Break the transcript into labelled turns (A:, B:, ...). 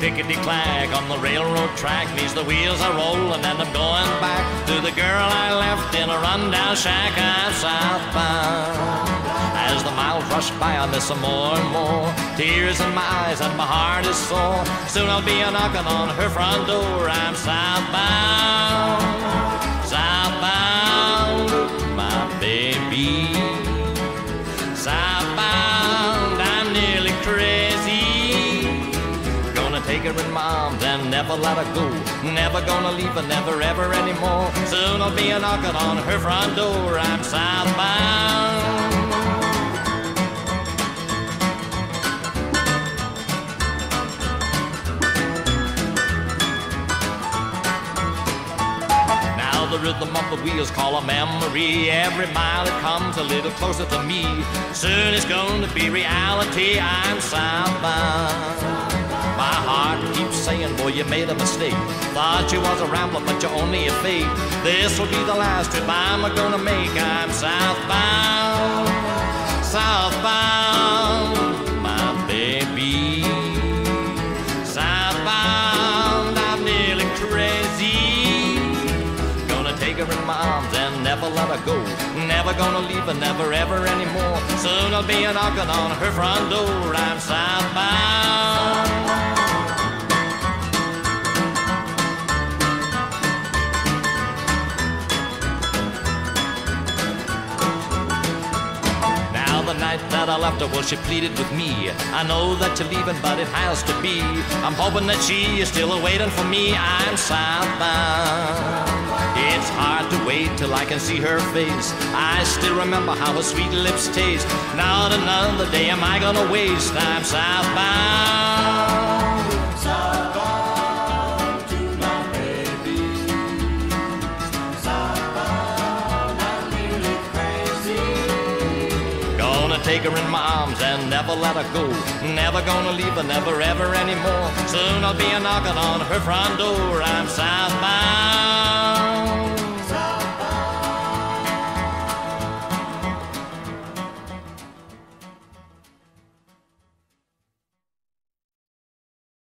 A: clickety-clack on the railroad track. Means the wheels are rolling and I'm going back to the girl I left in a rundown shack. I'm southbound. As the miles rush by, I miss her more and more. Tears in my eyes and my heart is sore. Soon I'll be a-knocking on her front door. I'm southbound, southbound, my baby. Southbound, I'm nearly crazy. Gonna take her in my arms and never let her go. Never gonna leave her, never ever anymore. Soon I'll be a-knocking on her front door. I'm southbound. The rhythm of the wheels call a memory. Every mile it comes a little closer to me. Soon it's going to be reality. I'm southbound. My heart keeps saying, boy, you made a mistake. Thought you was a rambler, but you're only a fake. This will be the last trip I'm gonna make. I'm southbound, southbound, my baby. Southbound, I'm nearly crazy. Take her in my arms and never let her go. Never gonna leave her, never ever anymore. Soon I'll be a-knocking on her front door. I'm southbound. Now the night that I left her, well, she pleaded with me. I know that you're leaving, but it has to be. I'm hoping that she is still waiting for me. I'm southbound. It's hard to wait till I can see her face. I still remember how her sweet lips taste. Not another day am I gonna waste. I'm southbound, southbound to my baby. Southbound, I'm nearly crazy. Gonna take her in my arms and never let her go. Never gonna leave her, never ever anymore. Soon I'll be a-knocking on her front door. I'm southbound.